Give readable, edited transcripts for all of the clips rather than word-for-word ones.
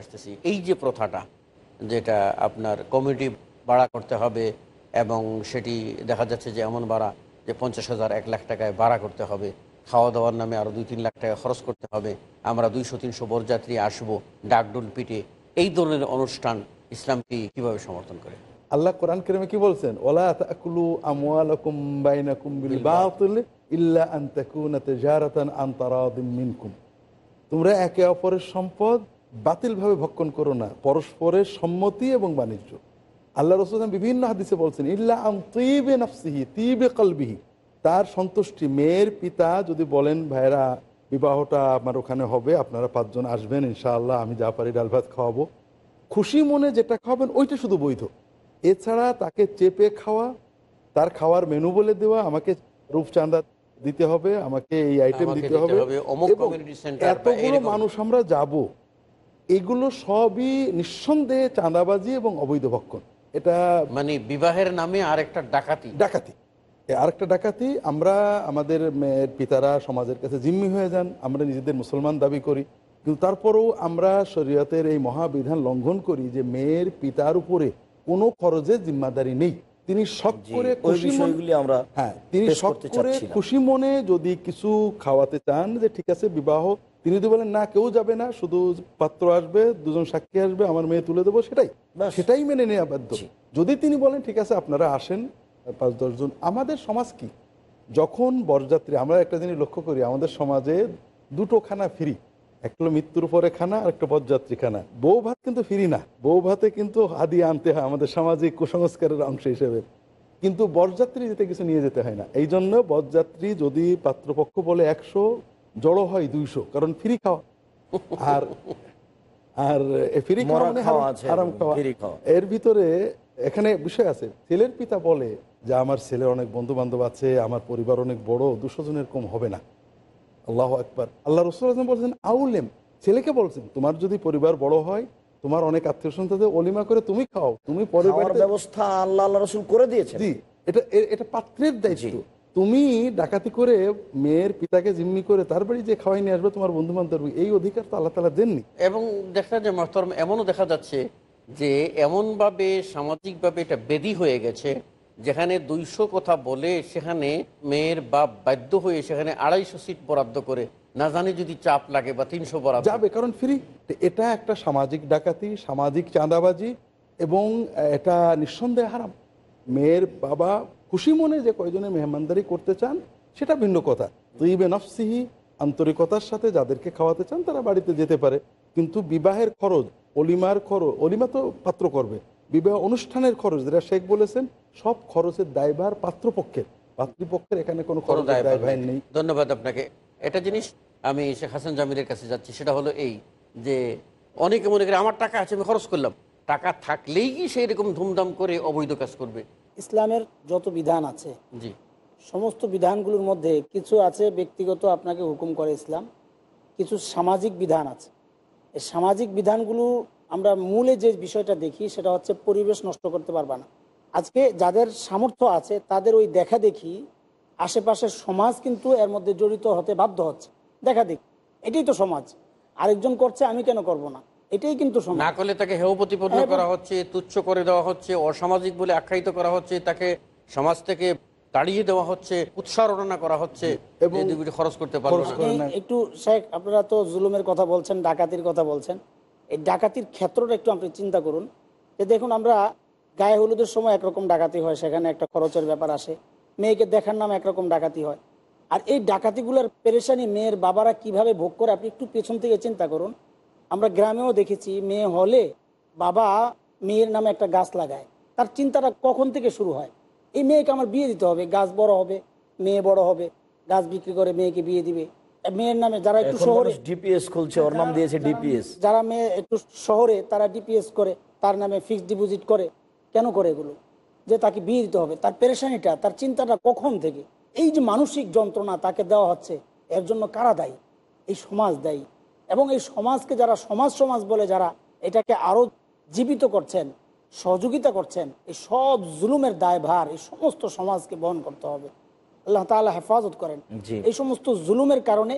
আসতেছি, এই যে প্রথাটা, যেটা আপনার কমিটি ভাড়া করতে হবে এবং সেটি দেখা যাচ্ছে যে এমন ভাড়া যে 50,000 1 লাখ টাকায় ভাড়া করতে হবে, খাওয়া দাওয়ার নামে আরও 2-3 লাখ টাকা খরচ করতে হবে, আমরা 200-300 বরযাত্রী আসবো ডাকডোল পিটে, এই ধরনের অনুষ্ঠান ইসলাম কি কীভাবে সমর্থন করে? আল্লাহ কোরআন কারীমে কি বলছেন? ওয়ালা তাকুলু আমওয়ালাকুম বাইনাকুম বিল বাতিল ইল্লা আন তাকুনা তিজারাতান আন তারাদিম মিনকুম। তোমরা একে অপরের সম্পদ বাতিলভাবে ভক্ষণ করো না, পরস্পরের সম্মতি এবং বাণিজ্য। আল্লাহ রাসূল বিভিন্ন হাদিসে বলছেন ইল্লা আন তিবে নাফসিহি তিবে কলবিহি, তার সন্তুষ্টি। মেয়ের পিতা যদি বলেন ভাইরা বিবাহটা আমার ওখানে হবে, আপনারা 5 জন আসবেন ইনশাআল্লাহ, আমি যা পারি ডাল ভাত খাওয়াবো, খুশি মনে যেটা খাওয়াবেন ওইটা শুধু বৈধ। এছাড়া তাকে চেপে খাওয়া, তার খাওয়ার মেনু বলে দেওয়া, আমাকে রূপচাঁদা দিতে হবে, আমাকে এই আইটেম দিতে হবে, এতগুলো মানুষ আমরা যাব, এগুলো সবই নিঃসন্দেহে চাঁদাবাজি এবং অবৈধ ভক্ষণ। এটা মানে বিবাহের নামে আরেকটা ডাকাতি। আরেকটা ডাকাতি। আমরা আমাদের মেয়ের পিতারা সমাজের কাছে জিম্মি হয়ে যান, আমরা নিজেদের মুসলমান দাবি করি, কিন্তু তারপরেও আমরা শরীয়তের এই মহাবিধান লঙ্ঘন করি যে মেয়ের পিতার উপরে কোনো খরচের জিম্মাদারি নেই। তিনি শখ করে খুশি মনে যদি কিছু খাওয়াতে চান যে ঠিক আছে বিবাহ, তিনি যদি বলেন না কেউ যাবে না, শুধু পাত্র আসবে, 2 জন সাক্ষী আসবে, আমার মেয়ে তুলে দেবো, সেটাই মেনে নেওয়া বাধ্য। যদি তিনি বলেন ঠিক আছে আপনারা আসেন 5-10 জন। আমাদের সমাজ কি, যখন বরযাত্রী, আমরা একটা জিনিস লক্ষ্য করি, আমাদের সমাজে 2টো খানা ফ্রি, একটা হলো মৃত্যুর পরে খানা আর একটা বরযাত্রী খানা। বউ ভাত কিন্তু ফ্রি না, বউ ভাতে কিন্তু হাদিয়া আনতে হয় আমাদের সামাজিক কুসংস্কারের অংশ হিসেবে, কিন্তু বরযাত্রী যেতে কিছু নিয়ে যেতে হয় না। এই জন্য বরযাত্রী যদি পাত্রপক্ষ বলে 100, জড়ো হয় 200, কারণ ফ্রি খাওয়া। আর আর ফ্রি খাওয়া মানে হারাম খাওয়া। এর ভিতরে এখানে বিষয় আছে, ছেলের পিতা বলে যে আমার ছেলের অনেক বন্ধু বান্ধব আছে, আমার পরিবার অনেক বড়, 200 জনের কম হবে না। আল্লাহু আকবার। আল্লাহ রাসূল বলছেন আউলেম, ছেলেকে বলছেন তোমার যদি পরিবার বড় হয়, তোমার অনেক আত্মীয় স্বজনদের ওলিমা করে তুমি খাও, তুমি পরিবারের ব্যবস্থা আল্লাহ রাসূল করে দিয়েছেন। জি, এটা পাত্রের দায়িত্ব। তুমি ডাকাতি করে মেয়ের পিতাকে জিম্মি করে তার বাড়ি যে খাওয়াই নিয়ে আসবে তোমার বন্ধু বান্ধব, এই অধিকার তো আল্লাহ তাআলা দেননি। এবং দেখা যায় মহতরম, এমনও দেখা যাচ্ছে যে এমনভাবে সামাজিকভাবে এটা বেদি হয়ে গেছে, যেখানে 200 কথা বলে সেখানে মেয়ের বাপ বাধ্য হয়ে সেখানে 250 সিট বরাদ্দ করে, না জানি যদি চাপ লাগে বা 300 বরাদ্দ যাবে, কারণ ফ্রি। এটা একটা সামাজিক ডাকাতি, সামাজিক চাঁদাবাজি, এবং এটা নিঃসন্দেহে হারাম। মেয়ের বাবা খুশি মনে যে কয়জনে মেহমানদারি করতে চান সেটা ভিন্ন কথা, তৈবে নফসিহি, আন্তরিকতার সাথে যাদেরকে খাওয়াতে চান তারা বাড়িতে যেতে পারে, কিন্তু বিবাহের খরচ, অলিমার খরচ, অলিমা তো পাত্র করবে, বিবাহ অনুষ্ঠানের খরচ যেটা শেখ বলেছেন, সব খরচের দায়ভার পাত্রপক্ষের, পাত্রীপক্ষের এখানে কোনো খরচ দায়ভার নেই। ধন্যবাদ আপনাকে। একটা জিনিস আমি শেখ হাসান জামিলের কাছে যাচ্ছি, সেটা হলো এই যে অনেকে মনে করে আমার টাকা আছে আমি খরচ করলাম, টাকা থাকলেই কি সেই রকম ধুমধাম করে অবৈধ কাজ করবে? ইসলামের যত বিধান আছে, জি, সমস্ত বিধানগুলোর মধ্যে কিছু আছে ব্যক্তিগত আপনাকে হুকুম করে ইসলাম, কিছু সামাজিক বিধান আছে। এই সামাজিক বিধানগুলো আমরা মূলে যে বিষয়টা দেখি সেটা হচ্ছে পরিবেশ নষ্ট করতে পারবা না। আজকে যাদের সামর্থ্য আছে তাদের ওই দেখা দেখি আশেপাশের সমাজ কিন্তু এর মধ্যে জড়িত হতে বাধ্য হচ্ছে। দেখা দেখি এটাই তো সমাজ, আরেকজন করছে আমি কেন করব না, এটাই কিন্তু সমাজ। না করলে তাকে হেয় প্রতিপন্ন করা হচ্ছে, তুচ্ছ করে দেওয়া হচ্ছে, অসামাজিক বলে আখ্যায়িত করা হচ্ছে, তাকে সমাজ থেকে তাড়িয়ে দেওয়া হচ্ছে, উৎসারণা করা হচ্ছে এবং খরচ করতে পারবে না। একটু শেখ, আপনারা তো জুলুমের কথা বলছেন, ডাকাতির কথা বলছেন, এই ডাকাতির ক্ষেত্রটা একটু আপনি চিন্তা করুন যে দেখুন আমরা গায়ে হলুদের সময় একরকম ডাকাতি হয়, সেখানে একটা খরচের ব্যাপার আসে, মেয়েকে দেখার নামে একরকম ডাকাতি হয়, আর এই ডাকাতিগুলোর পেরেশানি মেয়ের বাবারা কিভাবে ভোগ করে আপনি একটু পেছন থেকে চিন্তা করুন। আমরা গ্রামেও দেখেছি মেয়ে হলে বাবা মেয়ের নামে একটা গাছ লাগায়, তার চিন্তাটা কখন থেকে শুরু হয়, এই মেয়েকে আমার বিয়ে দিতে হবে, গাছ বড় হবে, মেয়ে বড় হবে, গাছ বিক্রি করে মেয়েকে বিয়ে দিবে মেয়ের নামে। যারা একটু শহরে ডিপিএস খুলছে, ওর নাম দিয়েছে ডিপিএস, যারা মেয়ে একটু শহরে তারা ডিপিএস করে, তার নামে ফিক্সড ডিপোজিট করে। কেন করে এগুলো? যে তাকে বিয়ে দিতে হবে, তার পেরেশানিটা, তার চিন্তাটা কখন থেকে, এই যে মানসিক যন্ত্রণা তাকে দেওয়া হচ্ছে, এর জন্য কারা দায়ী? এই সমাজ দায়ী। এবং এই সমাজকে যারা সমাজ বলে যারা এটাকে আরো জীবিত করছেন, সহযোগিতা করছেন, এই সব জুলুমের দায়ভার এই সমস্ত সমাজকে বহন করতে হবে। আল্লাহ তাআলা হেফাজত করেন। এই সমস্ত জুলুমের কারণে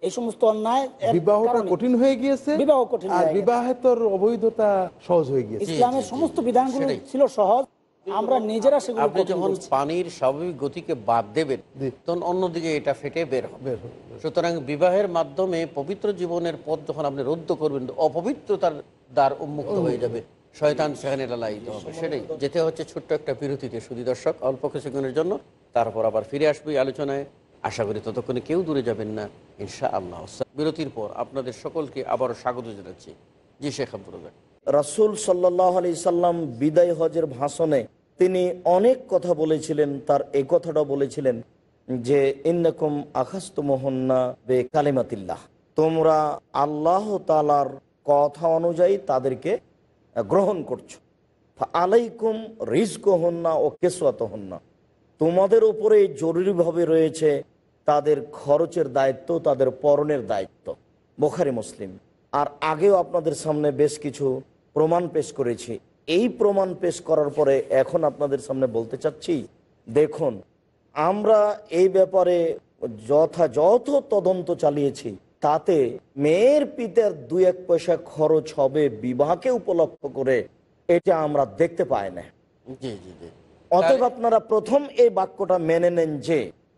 এই সমস্ত অন্যায় বিবাহটা কঠিন হয়ে গিয়েছে, বিবাহ কঠিন আর হয়ে গেছে। বিবাহেতর অবৈধতা সহজ হয়ে গিয়েছে। ইসলামের সমস্ত বিধানগুলো সেটাই। ছিল সহজ, আমরা নিজেরা সেগুলো আপনি কঠিন যখন করছি। পানির স্বাভাবিক গতিকে বাদ দেবেন জি। তখন অন্যদিকে এটা ফেটে বের হবে। বের হবে। সুতরাং বিবাহের মাধ্যমে পবিত্র জীবনের পথ যখন আপনি রুদ্ধ করবেন, অপবিত্রতার দ্বার উন্মুক্ত হয়ে যাবে, শয়তান সেখানে লালায়িত হবে। সেটাই যেতে হচ্ছে ছোট্ট একটা বিরতিতে। শুধু দর্শক, অল্প কিছুক্ষণের জন্য, তারপর আবার ফিরে আসবে এই আলোচনায়। আশা করি ততক্ষণে কেউ দূরে যাবেন না ইনশাআল্লাহ। বিরতির পর আপনাদের সকলকে আবারও স্বাগত জানাচ্ছি। জি শেখ আব্দুল্লাহ। রাসূল সাল্লাল্লাহু আলাইহি সাল্লাম বিদায় হজের ভাষণে তিনি অনেক কথা বলেছিলেন। তার এই কথাটা বলেছিলেন যে ইন্নাকুম আখাজতুমুহুন্না বিকালিমাতিল্লাহ, তোমরা আল্লাহ তাআলার কথা অনুযায়ী তাদেরকে গ্রহণ করছো। আলাইকুম রিজকুহুন্না ও কিসওয়াতুহুন্না, তোমাদের উপরে জরুরিভাবে রয়েছে তাদের খরচের দায়িত্ব, তাদের পরনের দায়িত্ব। বুখারী মুসলিম। আর আগেও আপনাদের সামনে বেশ কিছু প্রমাণ পেশ করেছি। এই প্রমাণ পেশ করার পরে এখন আপনাদের সামনে বলতে চাচ্ছি, দেখুন আমরা এই ব্যাপারে যথাযথ তদন্ত চালিয়েছি, তাতে মেয়ের পিতার 2-1 পয়সা খরচ হবে বিবাহকে উপলক্ষ করে, এটা আমরা দেখতে পাই না। জি জি জি। অতএব আপনারা প্রথম এই বাক্যটা মেনে নেন যে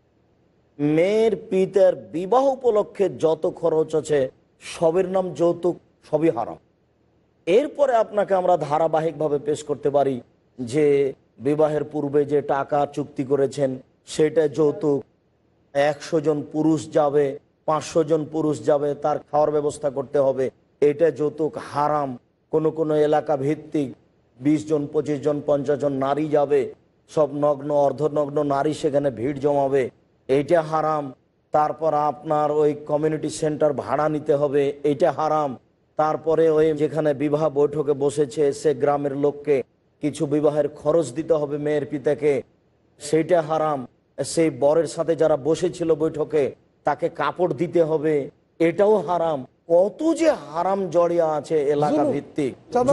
মেয়ের পিতার বিবাহ উপলক্ষে যত খরচ আছে সবের নাম যৌতুক, সবই হারাম। এরপরে আপনাকে আমরা ধারাবাহিকভাবে পেশ করতে পারি যে বিবাহের পূর্বে যে টাকা চুক্তি করেছেন সেটা যৌতুক। 100 জন পুরুষ যাবে, 500 জন পুরুষ যাবে, তার খাওয়ার ব্যবস্থা করতে হবে, এটা যৌতুক হারাম। কোনো কোনো এলাকা ভিত্তিক 20 জন, 25 জন, 50 জন নারী যাবে, সব নগ্ন অর্ধনগ্ন নারী সেখানে ভিড় জমাবে, এইটা হারাম। তারপর আপনার ওই কমিউনিটি সেন্টার ভাড়া নিতে হবে, এইটা হারাম। তারপরে ওই যেখানে বিবাহ বৈঠকে বসেছে সে গ্রামের লোককে কিছু বিবাহের খরচ দিতে হবে মেয়ের পিতাকে, সেইটা হারাম। সেই বরের সাথে যারা বসেছিল বৈঠকে তাকে কাপড় দিতে হবে, এটাও হারাম। কত যে হারাম জড়িয়ে আছে এলাকা ভিত্তিক,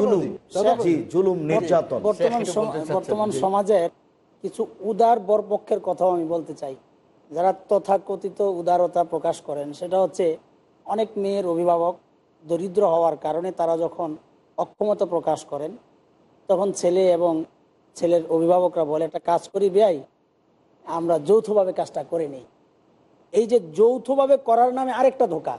জুলুম, নির্যাতন। বর্তমান সমাজের কিছু উদার বরপক্ষের কথাও আমি বলতে চাই, যারা তথাকথিত উদারতা প্রকাশ করেন। সেটা হচ্ছে অনেক মেয়ের অভিভাবক দরিদ্র হওয়ার কারণে তারা যখন অক্ষমতা প্রকাশ করেন, তখন ছেলে এবং ছেলের অভিভাবকরা বলে একটা কাজ করি ভাই, আমরা যৌথভাবে কাজটা করে নিই। এই যে যৌথভাবে করার নামে আরেকটা ধোঁকা,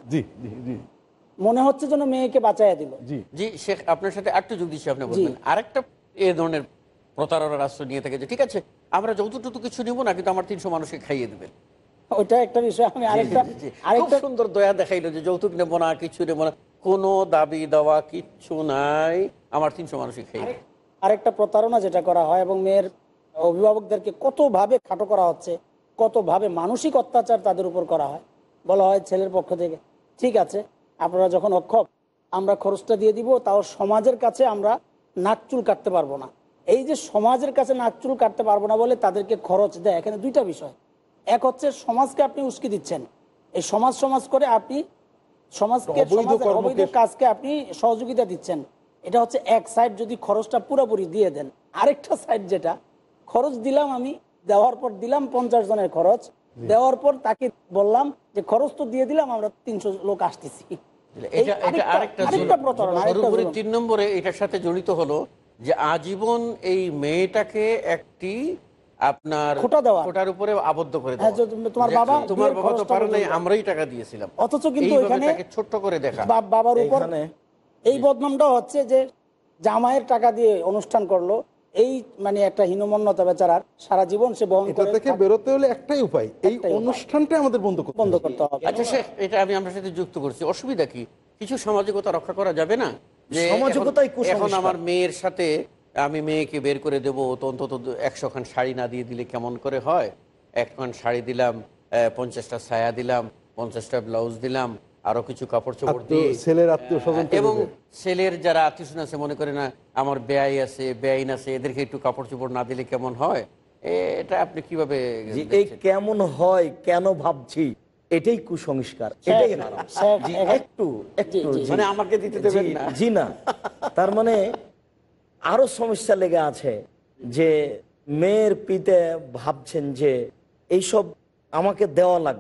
মনে হচ্ছে যেন মেয়েকে বাঁচাইয়া দিল। জি শেখ, আপনার সাথে একটু যোগ দিচ্ছি। আপনি বলবেন আরেকটা এ ধরনের প্রতারণার আশ্রয় নিয়ে থাকে যে ঠিক আছে আমরা যৌতুক কিছু নিব না, কিন্তু আমার 300 মানুষকে খাইয়ে দেবেন। ওইটা একটা বিষয়। আমি আরেকটা সুন্দর দয়া দেখাইলো যে যৌতুক নেবো না, কিছু নেবো না, কোনো দাবি দেওয়া কিচ্ছু নাই, আমার 300 মানুষকে খাইয়ে। আরেকটা প্রতারণা যেটা করা হয়, এবং মেয়ের অভিভাবকদেরকে কতভাবে খাটো করা হচ্ছে, কতভাবে মানসিক অত্যাচার তাদের উপর করা হয়। বলা হয় ছেলের পক্ষ থেকে, ঠিক আছে আপনারা যখন অক্ষম, আমরা খরচটা দিয়ে দিব, তাও সমাজের কাছে আমরা নাক চুল কাটতে পারবো না। এই যে সমাজের কাছে নাক চুল কাটতে পারবো না বলে তাদেরকে খরচ দেয়। এখানে দুইটা বিষয়, এক হচ্ছে সমাজকে আপনি উস্কে দিচ্ছেন, এই সমাজ করে আপনি সমাজকে অবৈধ কাজকে আপনি সহযোগিতা দিচ্ছেন। এটা হচ্ছে এক সাইড, যদি খরচটা পুরোপুরি দিয়ে দেন। আরেকটা সাইড যেটা, খরচ দিলাম আমি, দেওয়ার পর দিলাম 50 জনের খরচ, দেওয়ার পর তাকে বললাম যে খরচ তো দিয়ে দিলাম, আমরা 300 লোক আসতেছি। সর্বোপরি 3 নম্বরে এটার সাথে জড়িত হলো যে আজীবন এই মেয়েটাকে একটি আপনার খোটার উপরে আবদ্ধ করে দেওয়া। তোমার বাবা তো পারে নাই, আমরাই টাকা দিয়েছিলাম, অথচ কিন্তু এখানে ছোট্ট করে দেখা। বাবার উপর এই বদনামটা হচ্ছে যে জামাইয়ের টাকা দিয়ে অনুষ্ঠান করলো, এই মানে একটা হীনমন্যতা বেচারার সারা জীবন সে বহন করে। এটা থেকে বেরোতে হলে একটাই উপায়, এই অনুষ্ঠানটা আমাদের বন্ধ করতে হবে। আচ্ছা শেখ, এটা আমি আপনার সাথে যুক্ত করছি, অসুবিধা কি? কিছু সামাজিকতা রক্ষা করা যাবে না? যে এখন আমার মেয়ের সাথে আমি মেয়েকে বের করে দেবো, তো অন্তত 100 খান শাড়ি না দিয়ে দিলে কেমন করে হয়? 1 খান শাড়ি দিলাম, 50টা ছায়া দিলাম, 50টা ব্লাউজ দিলাম, আরো কিছু কাপড় চোপড় দিয়ে ছেলের আত্মীয় স্বজন এবং ছেলের যারা আত্মীয় স্বজন আছে, মনে করে না আমার বেয়াই আছে, বেআইন আছে, এদেরকে একটু কাপড় চোপড় না দিলে কেমন হয়? এটা আপনি কিভাবে? এই কেমন হয় কেন ভাবছি, এটাই কুসংস্কার, এটাই একটু মানে আমাকে দিতে দেবেন না। জি না, তার মানে আরো সমস্যা লেগে আছে যে মেয়ের পিতা ভাবছেন যে এইসব আমাকে দেওয়া লাগবে,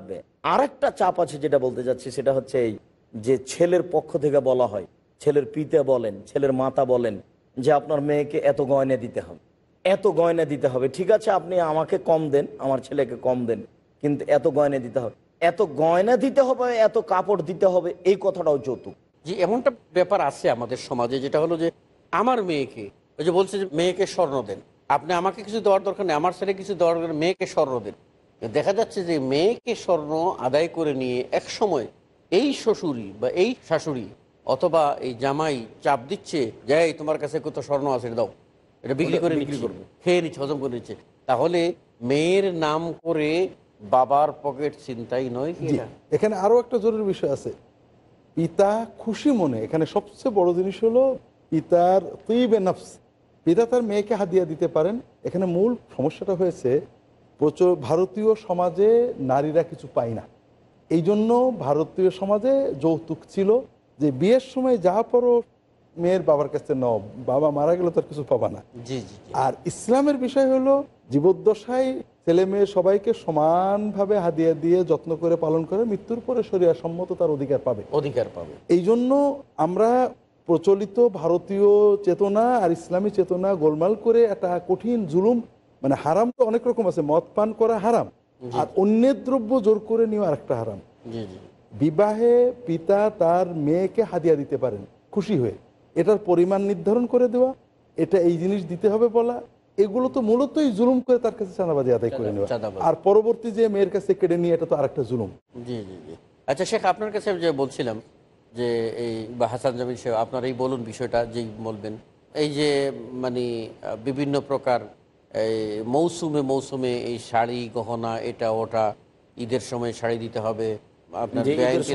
আরেকটা চাপ আছে যেটা বলতে যাচ্ছি, সেটা হচ্ছে এই যে ছেলের পক্ষ থেকে বলা হয়, ছেলের পিতা বলেন, ছেলের মাতা বলেন যে আপনার মেয়েকে এত গয়না দিতে হবে, এত গয়না দিতে হবে। ঠিক আছে, আপনি আমাকে কম দেন, আমার ছেলেকে কম দেন, কিন্তু এত গয়না দিতে হবে, এত গয়না দিতে হবে, এত কাপড় দিতে হবে, এই কথাটাও যৌতুক। যে এমনটা ব্যাপার আছে আমাদের সমাজে, যেটা হলো যে আমার মেয়েকে, ওই যে বলছে যে মেয়েকে স্বর্ণ দেন, আপনি আমাকে কিছু দেওয়ার দরকার নেই, আমার ছেলে কিছু দেওয়ার দরকার নেই, মেয়েকে স্বর্ণ দেন। দেখা যাচ্ছে যে মেয়েকে স্বর্ণ আদায় করে নিয়ে এক সময় এই শ্বশুরি বা এই শাশুড়ি অথবা এই জামাই চাপ দিচ্ছে যে এই তোমার কাছে কত স্বর্ণ আছে দাও, এটা বিক্রি করে বিক্রি নিচ্ছে, করবে, খেয়ে নিচ্ছে, হজম করে নিচ্ছে। তাহলে মেয়ের নাম করে বাবার পকেট চিন্তাই নয় কি জি, এটা? এখানে আরো একটা জরুরি বিষয় আছে। পিতা খুশি মনে, এখানে সবচেয়ে বড় জিনিস হলো পিতার তৈবে নফস, পিতা তার মেয়েকে হাদিয়া দিতে পারেন। এখানে মূল সমস্যাটা হয়েছে প্রচুর ভারতীয় সমাজে নারীরা কিছু পায় না, এই জন্য ভারতীয় সমাজে যৌতুক ছিল যে বিয়ের সময় যা পরো মেয়ের বাবার কাছে নাও, বাবা মারা গেলে তার কিছু পাবা না। জি জি জি। আর ইসলামের বিষয় হলো জীবদ্দশায় ছেলে মেয়ে সবাইকে সমানভাবে হাদিয়া দিয়ে যত্ন করে পালন করে, মৃত্যুর পরে শরিয়া সম্মত তার অধিকার পাবে। অধিকার পাবে। এই জন্য আমরা প্রচলিত ভারতীয় চেতনা আর ইসলামী চেতনা গোলমাল করে একটা কঠিন জুলুম, মানে হারাম তো অনেক রকম আছে, মদ পান করা হারাম, আর অন্যের দ্রব্য জোর করে নেওয়া আরেকটা হারাম। জি জি। বিবাহে পিতা তার মেয়েকে হাদিয়া দিতে পারেন খুশি হয়ে, এটার পরিমাণ নির্ধারণ করে দেওয়া, এটা এই জিনিস দিতে হবে বলা, এগুলো তো মূলতই জুলুম করে তার কাছে চাঁদাবাজি আদায় করে নেওয়া, আর পরবর্তী যে মেয়ের কাছে কেড়ে নিয়ে, এটা তো আরেকটা জুলুম। জি জি জি। আচ্ছা শেখ, আপনার কাছে যে বলছিলাম যে এই বা হাসান জামিল সাহেব, আপনার এই বলুন বিষয়টা যেই বলবেন, এই যে মানে বিভিন্ন প্রকার এই মৌসুমে মৌসুমে এই শাড়ি গহনা এটা ওটা, ঈদের সময় শাড়ি দিতে হবে, আপনার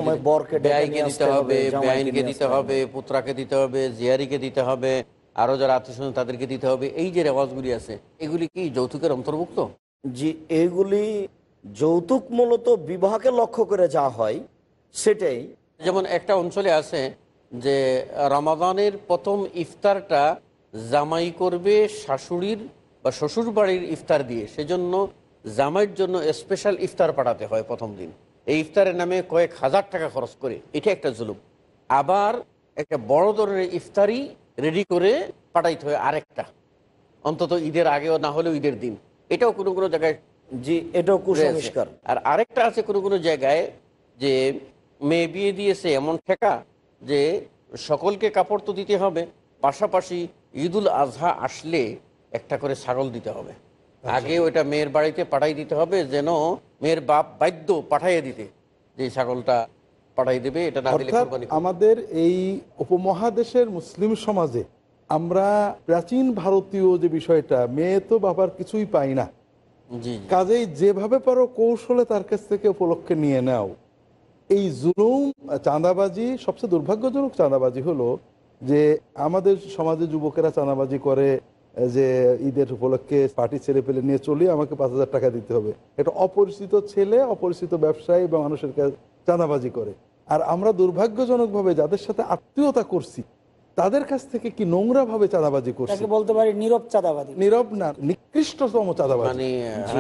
বেয়াইকে দিতে হবে, বেআইনকে দিতে হবে, পুত্রাকে দিতে হবে, জিয়ারিকে দিতে হবে, আরো যারা আত্মীয় তাদেরকে দিতে হবে, এই যে রেওয়াজগুলি আছে এগুলি কি যৌতুকের অন্তর্ভুক্ত? জি, এইগুলি যৌতুক মূলত বিবাহকে লক্ষ্য করে যা হয় সেটাই। যেমন একটা অঞ্চলে আছে যে রমাদানের প্রথম ইফতারটা জামাই করবে শাশুড়ির বা শ্বশুর বাড়ির ইফতার দিয়ে, সেজন্য জামাইয়ের জন্য স্পেশাল ইফতার পাঠাতে হয় প্রথম দিন, এই ইফতারের নামে কয়েক হাজার টাকা খরচ করে, এটা একটা জুলুম। আবার একটা বড় ধরনের ইফতারি রেডি করে পাঠাইতে হয় আরেকটা, অন্তত ঈদের আগেও না হলেও ঈদের দিন, এটাও কোনো কোনো জায়গায় জি, এটাও কুসংস্কার। আর আরেকটা আছে কোনো কোনো জায়গায় যে মেয়ে বিয়ে দিয়েছে এমন ঠেকা যে সকলকে কাপড় তো দিতে হবে, পাশাপাশি ঈদুল আজহা আসলে একটা করে ছাগল দিতে হবে, আগে ওইটা মেয়ের বাড়িতে পাঠাই দিতে হবে, যেন মেয়ের বাপ বাধ্য পাঠাইয়ে দিতে যে ছাগলটা পাঠাই দেবে, এটা না দিলে কুরবানি করবে। আমাদের এই উপমহাদেশের মুসলিম সমাজে আমরা প্রাচীন ভারতীয় যে বিষয়টা, মেয়ে তো বাবার কিছুই পাই না, জি কাজেই যেভাবে পারো কৌশলে তার কাছ থেকে উপলক্ষে নিয়ে নাও। এই জুলুম চাঁদাবাজি, সবচেয়ে দুর্ভাগ্যজনক চাঁদাবাজি হলো যে আমাদের সমাজে যুবকেরা চাঁদাবাজি করে, যে ঈদের উপলক্ষে পার্টি ছেলে পেলে নিয়ে চলি, আমাকে 5,000 টাকা দিতে হবে, এটা অপরিচিত ছেলে, অপরিচিত ব্যবসায়ী বা মানুষের কাছে চাঁদাবাজি করে। আর আমরা দুর্ভাগ্যজনকভাবে যাদের সাথে আত্মীয়তা করছি তাদের কাছ থেকে কি নোংরা ভাবে চাঁদাবাজি করছি, বলতে পারি নীরব চাঁদাবাজি, নীরব না নিকৃষ্টতম চাঁদাবাজি, মানে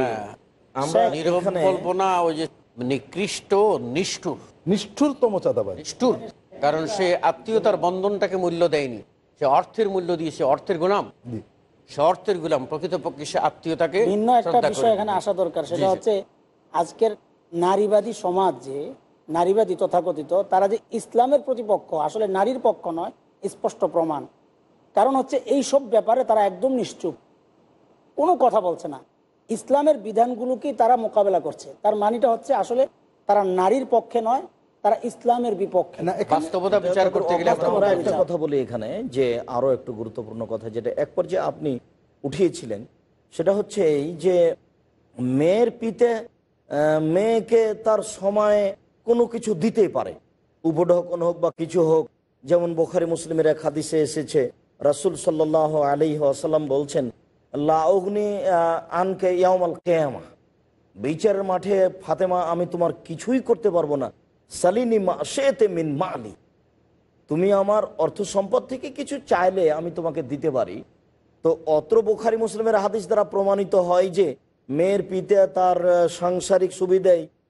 আমরা নীরব বলবো না, ওই যে নিকৃষ্ট নিষ্ঠুর, নিষ্ঠুরতম চাঁদাবাজি, নিষ্ঠুর। কারণ সে আত্মীয়তার বন্ধনটাকে মূল্য দেয়নি, সে অর্থের মূল্য দিয়েছে, অর্থের গোলাম, সে অর্থের গোলাম, প্রকৃতপক্ষে সে আত্মীয়তাকে ভিন্ন একটা বিষয় এখানে আসা দরকার, সেটা হচ্ছে আজকের নারীবাদী সমাজ, যে নারীবাদী তথাকথিত, তারা যে ইসলামের প্রতিপক্ষ, আসলে নারীর পক্ষ নয়, স্পষ্ট প্রমাণ। কারণ হচ্ছে এই সব ব্যাপারে তারা একদম নিশ্চুপ, কোনো কথা বলছে না, ইসলামের বিধানগুলোকে তারা মোকাবেলা করছে। তার মানেটা হচ্ছে আসলে তারা নারীর পক্ষে নয়, তারা ইসলামের বিপক্ষে। বাস্তবতা বিচার করতে গেলে আমরা একটা কথা বলি এখানে, যে আরো একটু গুরুত্বপূর্ণ কথা যেটা এক পর্যায়ে আপনি উঠিয়েছিলেন, সেটা হচ্ছে এই যে মেয়ের পিতা মেয়েকে তার সময়ে কোনো কিছু দিতেই পারে, উপঢৌকন হোক বা কিছু হোক। যেমন বুখারী মুসলিমের এক হাদিসে এসেছে, রাসূল সাল্লাল্লাহু আলাইহি ওয়াসাল্লাম বলছেন, লা উগনি আনকা ইয়াউমাল কিয়ামা, বিচারের মাঠে ফাতেমা আমি তোমার কিছুই করতে পারবো না, সালিনি মা শি'তি মিন মালি, তুমি আমার অর্থ সম্পদ থেকে কিছু চাইলে আমি তোমাকে দিতে পারি। তো অত্র বুখারী মুসলিমের হাদিস দ্বারা প্রমাণিত হয় যে মেয়ের পিতা তার সাংসারিক সুবিধায়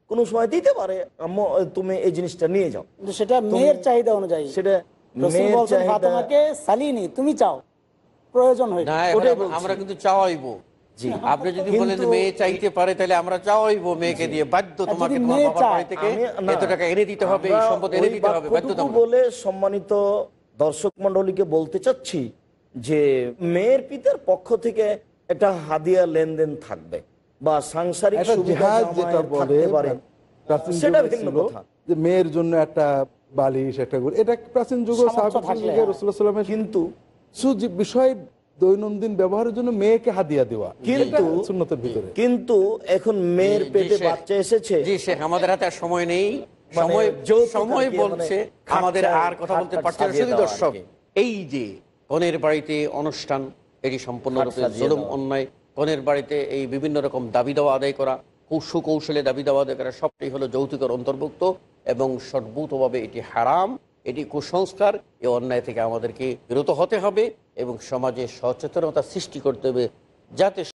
কোনো সময় দিতে পারে, আম্মু তুমি এই জিনিসটা নিয়ে যাও, কিন্তু সেটা মেয়ের চাহিদা অনুযায়ী। সেটা রাসূল মেয়ের বলছেন চাহিদা। ফাতেমাকে সালিনি, তুমি চাও, প্রয়োজন হয়। না, এখন আমরা কিন্তু চাওয়াইবো। জি, আপনি যদি বলেন যে কিন্তু মেয়ে চাইতে পারে, তাহলে আমরা চাওয়াইবো মেয়েকে দিয়ে, বাধ্য আর তোমাকে যদি তোমার মেয়ে বাবার চায়, বাড়ি থেকে না, এত টাকা এনে দিতে হবে, এই আমরা সম্পদ এনে ওই দিতে হবে, বাক্যটুকু বাধ্যতামূলক। বলে সম্মানিত দর্শক মন্ডলীকে বলতে চাচ্ছি যে মেয়ের পিতার পক্ষ থেকে একটা হাদিয়া লেনদেন থাকবে বা সাংসারিক একটা সুবিধা জিহাদ জামায়াত যেটা বলে থাকতে পারে, প্রাচীন সেটা যুগে ভিন্ন ছিল কথা। যে মেয়ের জন্য একটা বালিশ, একটা এটা প্রাচীন যুগে সামর্থ্য থাকলে, রাসূলুল্লাহ সাল্লামের কিন্তু বিষয় দৈনন্দিন ব্যবহারের জন্য মেয়েকে হাদিয়া দেওয়া, কিন্তু সুন্নতের ভিতরে। কিন্তু এখন মেয়ের জি, পেটে শেখ। বাচ্চা এসেছে, জি শেখ, আমাদের হাতে আর সময় নেই, মানে সময় যৌতুক সময় আর কি, বলছে মানে আমাদের খাটটা- আর কথা বলতে খাটটা পারছে না। সাজিয়ে শুধু দেওয়া আর দর্শক, কি। এই যে কনের বাড়িতে অনুষ্ঠান, এটি সম্পূর্ণরূপে খাট সাজিয়ে জুলুম, দেওয়া। অন্যায়। কনের বাড়িতে এই বিভিন্ন রকম দাবি দাওয়া আদায় করা, সুকৌশলে দাবি দাওয়া আদায় করা, সবটাই হলো যৌতুকের অন্তর্ভুক্ত এবং সর্বতভাবে এটি হারাম, এটি কুসংস্কার। এই অন্যায় থেকে আমাদেরকে বিরত হতে হবে এবং সমাজে সচেতনতা সৃষ্টি করতে হবে, যাতে